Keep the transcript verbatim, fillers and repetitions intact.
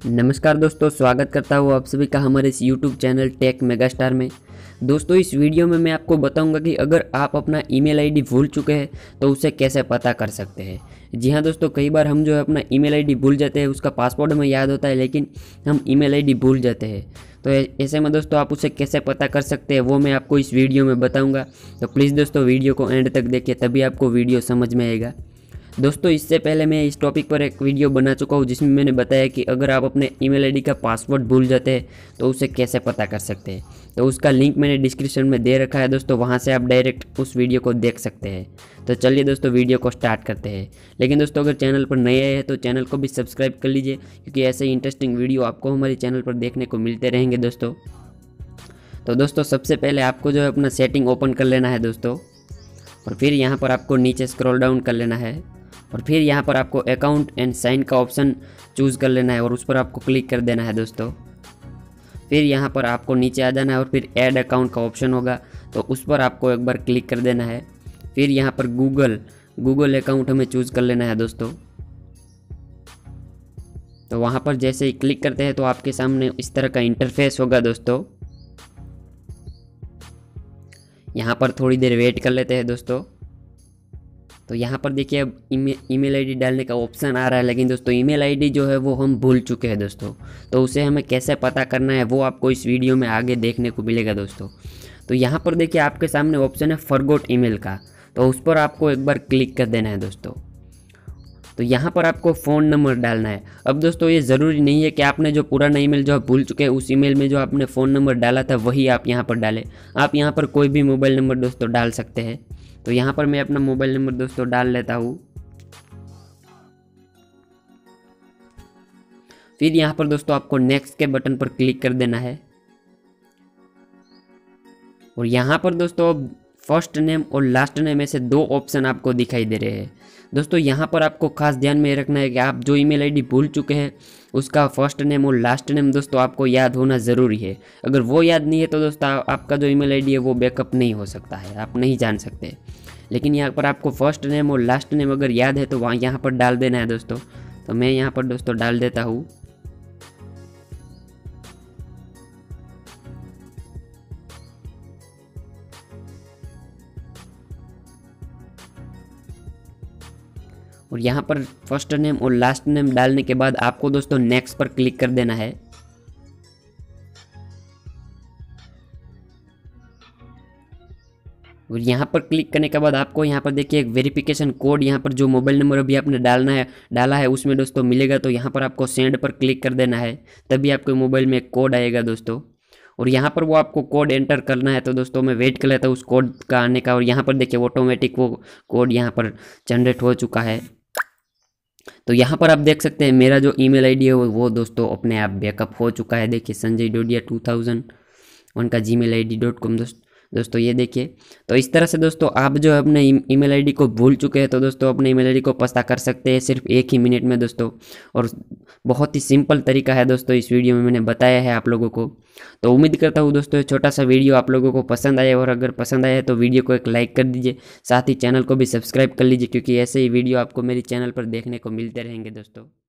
नमस्कार दोस्तों, स्वागत करता हूँ आप सभी का हमारे इस यूट्यूब चैनल टेक मेगास्टार में। दोस्तों, इस वीडियो में मैं आपको बताऊंगा कि अगर आप अपना ईमेल आईडी भूल चुके हैं तो उसे कैसे पता कर सकते हैं। जी हाँ दोस्तों, कई बार हम जो है अपना ईमेल आईडी भूल जाते हैं। उसका पासवर्ड हमें याद होता है लेकिन हम ईमेल आईडी भूल जाते हैं। तो ऐसे में दोस्तों आप उसे कैसे पता कर सकते हैं वो मैं आपको इस वीडियो में बताऊँगा। तो प्लीज़ दोस्तों वीडियो को एंड तक देखिए, तभी आपको वीडियो समझ में आएगा। दोस्तों, इससे पहले मैं इस टॉपिक पर एक वीडियो बना चुका हूँ जिसमें मैंने बताया कि अगर आप अपने ईमेल आईडी का पासवर्ड भूल जाते हैं तो उसे कैसे पता कर सकते हैं। तो उसका लिंक मैंने डिस्क्रिप्शन में दे रखा है दोस्तों, वहाँ से आप डायरेक्ट उस वीडियो को देख सकते हैं। तो चलिए दोस्तों वीडियो को स्टार्ट करते हैं। लेकिन दोस्तों, अगर चैनल पर नए आए हैं तो चैनल को भी सब्सक्राइब कर लीजिए, क्योंकि ऐसे ही इंटरेस्टिंग वीडियो आपको हमारे चैनल पर देखने को मिलते रहेंगे दोस्तों। तो दोस्तों, सबसे पहले आपको जो है अपना सेटिंग ओपन कर लेना है दोस्तों, और फिर यहाँ पर आपको नीचे स्क्रॉल डाउन कर लेना है, और फिर यहाँ पर आपको अकाउंट एंड साइन का ऑप्शन चूज़ कर लेना है और उस पर आपको क्लिक कर देना है दोस्तों। फिर यहाँ पर आपको नीचे आ जाना है और फिर ऐड अकाउंट का ऑप्शन होगा तो उस पर आपको एक बार क्लिक कर देना है। फिर यहाँ पर गूगल गूगल अकाउंट हमें चूज़ कर लेना है दोस्तों। तो वहाँ पर जैसे ही क्लिक करते हैं तो आपके सामने इस तरह का इंटरफेस होगा दोस्तों। यहाँ पर थोड़ी देर वेट कर लेते हैं दोस्तों। तो यहाँ पर देखिए अब ईमेल ईमेल आईडी डालने का ऑप्शन आ रहा है, लेकिन दोस्तों ईमेल आईडी जो है वो हम भूल चुके हैं दोस्तों। तो उसे हमें कैसे पता करना है वो आपको इस वीडियो में आगे देखने को मिलेगा दोस्तों। तो यहाँ पर देखिए आपके सामने ऑप्शन है फॉरगॉट ईमेल का, तो उस पर आपको एक बार क्लिक कर देना है दोस्तों। तो यहाँ पर आपको फ़ोन नंबर डालना है। अब दोस्तों, ये ज़रूरी नहीं है कि आपने जो पुराना ईमेल जो आप भूल चुके हैं उस ईमेल में जो आपने फ़ोन नंबर डाला था वही आप यहाँ पर डालें। आप यहाँ पर कोई भी मोबाइल नंबर दोस्तों डाल सकते हैं। तो यहाँ पर मैं अपना मोबाइल नंबर दोस्तों डाल लेता हूँ। फिर यहाँ पर दोस्तों आपको नेक्स्ट के बटन पर क्लिक कर देना है, और यहाँ पर दोस्तों फर्स्ट नेम और लास्ट नेम में से दो ऑप्शन आपको दिखाई दे रहे हैं दोस्तों। यहाँ पर आपको खास ध्यान में रखना है कि आप जो ईमेल आईडी भूल चुके हैं उसका फर्स्ट नेम और लास्ट नेम दोस्तों आपको याद होना ज़रूरी है। अगर वो याद नहीं है तो दोस्तों आपका जो ईमेल आईडी है वो बैकअप नहीं हो सकता है, आप नहीं जान सकते। लेकिन यहाँ पर आपको फर्स्ट नेम और लास्ट नेम अगर याद है तो वहाँ यहाँ पर डाल देना है दोस्तों। तो मैं यहाँ पर दोस्तों डाल देता हूँ। और यहाँ पर फर्स्ट नेम और लास्ट नेम डालने के बाद आपको दोस्तों नेक्स्ट पर क्लिक कर देना है। और यहाँ पर क्लिक करने के बाद आपको यहाँ पर देखिए एक वेरिफिकेशन कोड, यहाँ पर जो मोबाइल नंबर अभी आपने डालना है डाला है उसमें दोस्तों मिलेगा। तो यहाँ पर आपको सेंड पर क्लिक कर देना है, तभी आपके मोबाइल में एक कोड आएगा दोस्तों। और यहाँ पर वो आपको कोड एंटर करना है। तो दोस्तों मैं वेट कर लेता हूँ उस कोड का आने का, और यहाँ पर देखिए ऑटोमेटिक वो कोड यहाँ पर जनरेट हो चुका है। तो यहाँ पर आप देख सकते हैं मेरा जो ईमेल आईडी है वो दोस्तों अपने आप बैकअप हो चुका है। देखिए Sanjay Dodiya two thousand one का Gmail I D dot com दोस्त दोस्तों ये देखिए। तो इस तरह से दोस्तों आप जो है अपने ईमेल आईडी को भूल चुके हैं तो दोस्तों अपने ईमेल आईडी को पता कर सकते हैं सिर्फ एक ही मिनट में दोस्तों। और बहुत ही सिंपल तरीका है दोस्तों, इस वीडियो में मैंने बताया है आप लोगों को। तो उम्मीद करता हूँ दोस्तों ये छोटा सा वीडियो आप लोगों को पसंद आया, और अगर पसंद आया तो वीडियो को एक लाइक कर दीजिए, साथ ही चैनल को भी सब्सक्राइब कर लीजिए, क्योंकि ऐसे ही वीडियो आपको मेरे चैनल पर देखने को मिलते रहेंगे दोस्तों।